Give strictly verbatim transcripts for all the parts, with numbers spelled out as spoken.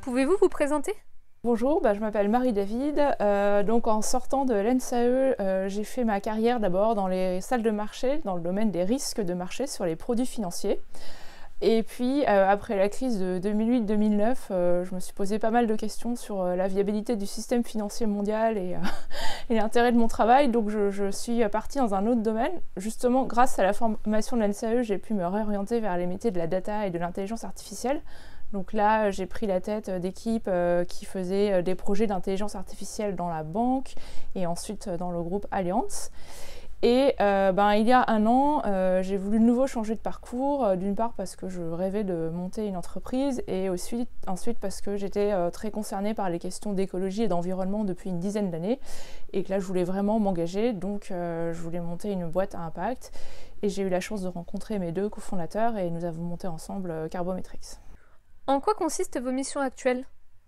Pouvez-vous vous présenter? Bonjour, bah, je m'appelle Marie-David. Euh, donc en sortant de l'E N S A E, euh, j'ai fait ma carrière d'abord dans les salles de marché, dans le domaine des risques de marché sur les produits financiers. Et puis euh, après la crise de deux mille huit deux mille neuf, euh, je me suis posé pas mal de questions sur euh, la viabilité du système financier mondial et, euh, et l'intérêt de mon travail. Donc je, je suis partie dans un autre domaine. Justement, grâce à la formation de l'E N S A E, j'ai pu me réorienter vers les métiers de la data et de l'intelligence artificielle. Donc là, j'ai pris la tête d'équipes euh, qui faisaient euh, des projets d'intelligence artificielle dans la banque et ensuite euh, dans le groupe Allianz. Et euh, ben, il y a un an, euh, j'ai voulu de nouveau changer de parcours, euh, d'une part parce que je rêvais de monter une entreprise et aussi, ensuite parce que j'étais euh, très concernée par les questions d'écologie et d'environnement depuis une dizaine d'années et que là, je voulais vraiment m'engager, donc euh, je voulais monter une boîte à impact et j'ai eu la chance de rencontrer mes deux cofondateurs et nous avons monté ensemble euh, Carbometrics. En quoi consistent vos missions actuelles?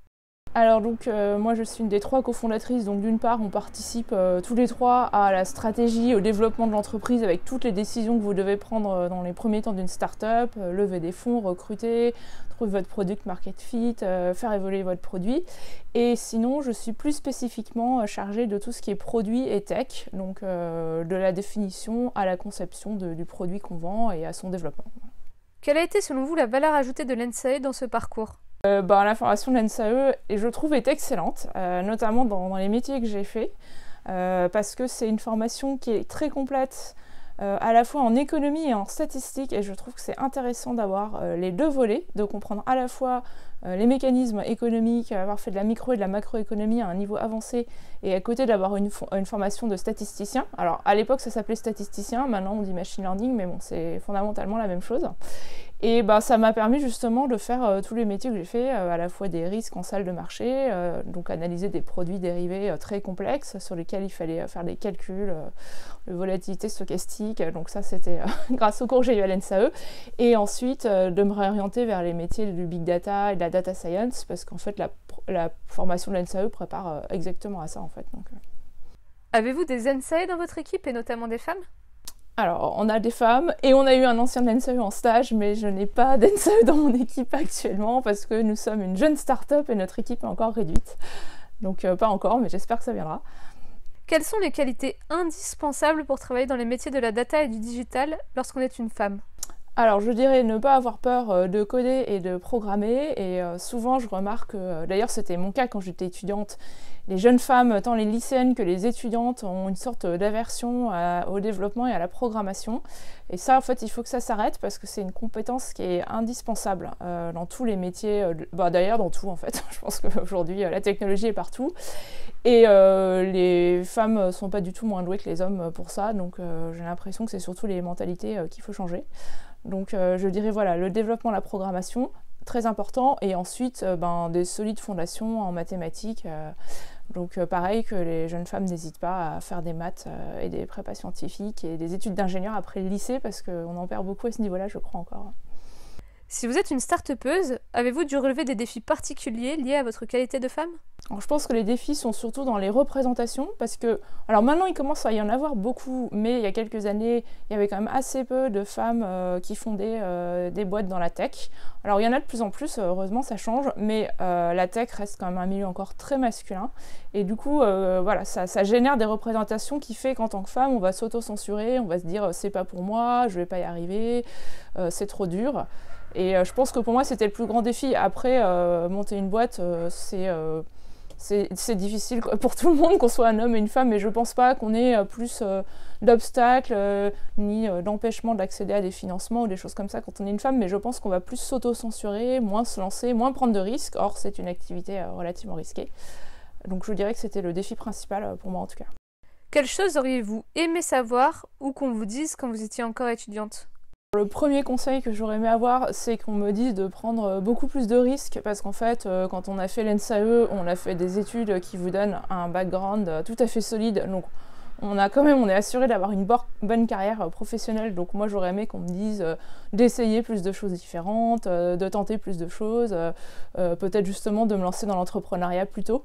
Alors donc euh, moi je suis une des trois cofondatrices, donc d'une part on participe euh, tous les trois à la stratégie, au développement de l'entreprise avec toutes les décisions que vous devez prendre euh, dans les premiers temps d'une start-up, euh, lever des fonds, recruter, trouver votre product market fit, euh, faire évoluer votre produit. Et sinon je suis plus spécifiquement chargée de tout ce qui est produit et tech, donc euh, de la définition à la conception de, du produit qu'on vend et à son développement. Quelle a été selon vous la valeur ajoutée de l'E N S A E dans ce parcours? Euh, bah, la formation de l'E N S A E, et je trouve, est excellente, euh, notamment dans, dans les métiers que j'ai faits, euh, parce que c'est une formation qui est très complète, euh, à la fois en économie et en statistique, et je trouve que c'est intéressant d'avoir euh, les deux volets, de comprendre à la fois euh, les mécanismes économiques, avoir fait de la micro et de la macroéconomie à un niveau avancé, et à côté d'avoir une, une formation de statisticien. Alors à l'époque ça s'appelait statisticien, maintenant on dit machine learning, mais bon, c'est fondamentalement la même chose. Et bah, ça m'a permis justement de faire euh, tous les métiers que j'ai fait, euh, à la fois des risques en salle de marché, euh, donc analyser des produits dérivés euh, très complexes sur lesquels il fallait euh, faire des calculs, euh, de volatilité stochastique, donc ça c'était euh, grâce au cours que j'ai eu à l'E N S A E. Et ensuite euh, de me réorienter vers les métiers du big data et de la data science, parce qu'en fait la, la formation de l'E N S A E prépare euh, exactement à ça en fait. Donc, euh. Avez-vous des N S A E dans votre équipe et notamment des femmes? Alors, on a des femmes et on a eu un ancien N S A E en stage, mais je n'ai pas d'N S A E dans mon équipe actuellement parce que nous sommes une jeune start-up et notre équipe est encore réduite. Donc euh, pas encore, mais j'espère que ça viendra. Quelles sont les qualités indispensables pour travailler dans les métiers de la data et du digital lorsqu'on est une femme? Alors je dirais ne pas avoir peur de coder et de programmer, et euh, souvent je remarque, euh, d'ailleurs c'était mon cas quand j'étais étudiante, les jeunes femmes, tant les lycéennes que les étudiantes, ont une sorte d'aversion au développement et à la programmation. Et ça, en fait, il faut que ça s'arrête parce que c'est une compétence qui est indispensable euh, dans tous les métiers, euh, bah, d'ailleurs dans tout en fait. Je pense qu'aujourd'hui, euh, la technologie est partout. Et euh, les femmes ne sont pas du tout moins douées que les hommes pour ça, donc euh, j'ai l'impression que c'est surtout les mentalités euh, qu'il faut changer. Donc euh, je dirais voilà, le développement, la programmation, très important, et ensuite euh, ben, des solides fondations en mathématiques. Euh, donc euh, pareil que les jeunes femmes n'hésitent pas à faire des maths euh, et des prépas scientifiques et des études d'ingénieur après le lycée, parce qu'on en perd beaucoup à ce niveau-là, je crois encore. Si vous êtes une start-upeuse, avez-vous dû relever des défis particuliers liés à votre qualité de femme? Alors, je pense que les défis sont surtout dans les représentations, parce que, alors maintenant il commence à y en avoir beaucoup, mais il y a quelques années, il y avait quand même assez peu de femmes euh, qui fondaient euh, des boîtes dans la tech. Alors il y en a de plus en plus, heureusement ça change, mais euh, la tech reste quand même un milieu encore très masculin, et du coup, euh, voilà, ça, ça génère des représentations qui fait qu'en tant que femme, on va s'auto-censurer, on va se dire c'est pas pour moi, je vais pas y arriver, euh, c'est trop dur. Et euh, je pense que pour moi c'était le plus grand défi. Après, euh, monter une boîte, euh, c'est, euh, c'est, c'est difficile pour tout le monde, qu'on soit un homme et une femme, mais je pense pas qu'on ait euh, plus euh, d'obstacles euh, ni euh, d'empêchements d'accéder à des financements ou des choses comme ça quand on est une femme, mais je pense qu'on va plus s'auto-censurer, moins se lancer, moins prendre de risques. Or c'est une activité euh, relativement risquée. Donc je dirais que c'était le défi principal euh, pour moi en tout cas. Quelle chose auriez-vous aimé savoir ou qu'on vous dise quand vous étiez encore étudiante? Le premier conseil que j'aurais aimé avoir, c'est qu'on me dise de prendre beaucoup plus de risques, parce qu'en fait, quand on a fait l'E N S A E, on a fait des études qui vous donnent un background tout à fait solide, donc on a quand même, on est assuré d'avoir une bonne carrière professionnelle. Donc moi j'aurais aimé qu'on me dise d'essayer plus de choses différentes, de tenter plus de choses, peut-être justement de me lancer dans l'entrepreneuriat plus tôt.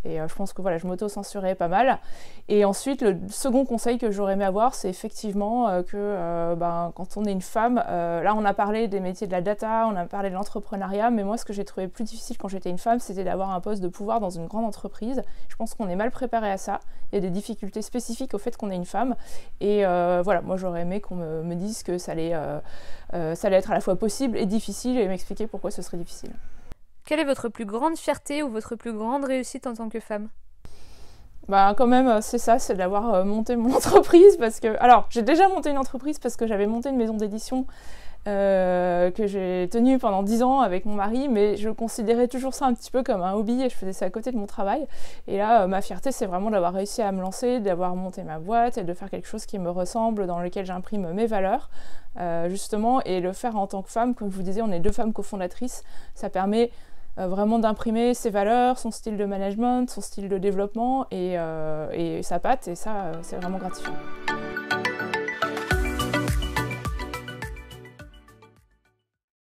Et euh, je pense que voilà, je m'auto-censurais pas mal. Et ensuite, le second conseil que j'aurais aimé avoir, c'est effectivement euh, que euh, ben, quand on est une femme, euh, là on a parlé des métiers de la data, on a parlé de l'entrepreneuriat, mais moi ce que j'ai trouvé plus difficile quand j'étais une femme, c'était d'avoir un poste de pouvoir dans une grande entreprise. Je pense qu'on est mal préparé à ça. Il y a des difficultés spécifiques au fait qu'on est une femme. Et euh, voilà, moi j'aurais aimé qu'on me, me dise que ça allait, euh, euh, ça allait être à la fois possible et difficile et m'expliquer pourquoi ce serait difficile. Quelle est votre plus grande fierté ou votre plus grande réussite en tant que femme ? Bah quand même, c'est ça, c'est d'avoir monté mon entreprise parce que... Alors, j'ai déjà monté une entreprise parce que j'avais monté une maison d'édition euh, que j'ai tenue pendant dix ans avec mon mari, mais je considérais toujours ça un petit peu comme un hobby et je faisais ça à côté de mon travail. Et là, ma fierté, c'est vraiment d'avoir réussi à me lancer, d'avoir monté ma boîte et de faire quelque chose qui me ressemble, dans lequel j'imprime mes valeurs, euh, justement, et le faire en tant que femme. Comme je vous disais, on est deux femmes cofondatrices, ça permet... Euh, vraiment d'imprimer ses valeurs, son style de management, son style de développement et, euh, et sa patte, et ça, euh, c'est vraiment gratifiant.